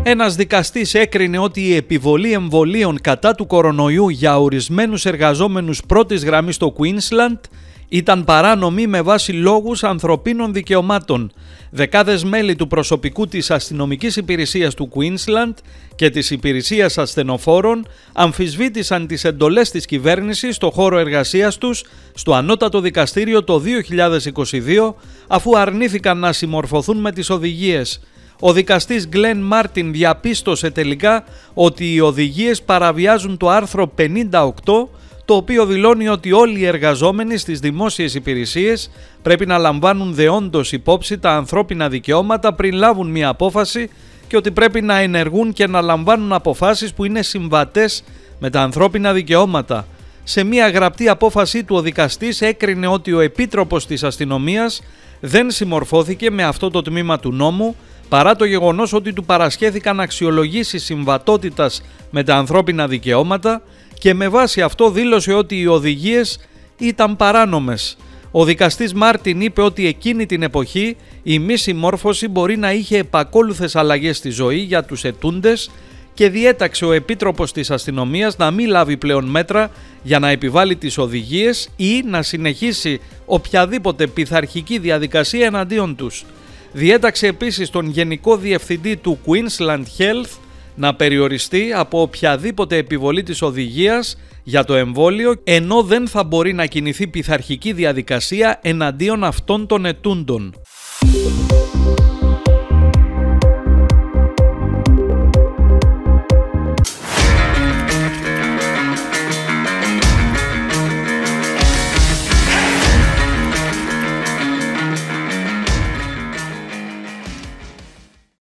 Ένας δικαστής έκρινε ότι η επιβολή εμβολίων κατά του κορονοϊού για ορισμένους εργαζόμενους πρώτης γραμμής στο Queensland ήταν παράνομη με βάση λόγους ανθρωπίνων δικαιωμάτων. Δεκάδες μέλη του προσωπικού της αστυνομικής υπηρεσίας του Queensland και της υπηρεσίας ασθενοφόρων αμφισβήτησαν τις εντολές της κυβέρνησης στο χώρο εργασίας τους στο Ανώτατο Δικαστήριο το 2022, αφού αρνήθηκαν να συμμορφωθούν με τις οδηγίες. Ο δικαστής Γκλεν Μάρτιν διαπίστωσε τελικά ότι οι οδηγίες παραβιάζουν το άρθρο 58, το οποίο δηλώνει ότι όλοι οι εργαζόμενοι στις δημόσιες υπηρεσίες πρέπει να λαμβάνουν δεόντως υπόψη τα ανθρώπινα δικαιώματα πριν λάβουν μια απόφαση και ότι πρέπει να ενεργούν και να λαμβάνουν αποφάσεις που είναι συμβατές με τα ανθρώπινα δικαιώματα. Σε μια γραπτή απόφασή του ο δικαστής έκρινε ότι ο Επίτροπος της Αστυνομίας δεν συμμορφώθηκε με αυτό το τμήμα του νόμου, παρά το γεγονός ότι του παρασχέθηκαν αξιολογήσεις συμβατότητας με τα ανθρώπινα δικαιώματα και με βάση αυτό δήλωσε ότι οι οδηγίες ήταν παράνομες. Ο δικαστής Μάρτιν είπε ότι εκείνη την εποχή η μη συμμόρφωση μπορεί να είχε επακόλουθες αλλαγές στη ζωή για τους αιτούντες και διέταξε ο Επίτροπος της Αστυνομίας να μην λάβει πλέον μέτρα για να επιβάλλει τις οδηγίες ή να συνεχίσει οποιαδήποτε πειθαρχική διαδικασία εναντίον τους. Διέταξε επίσης τον Γενικό Διευθυντή του Queensland Health να περιοριστεί από οποιαδήποτε επιβολή της οδηγίας για το εμβόλιο, ενώ δεν θα μπορεί να κινηθεί πειθαρχική διαδικασία εναντίον αυτών των αιτούντων.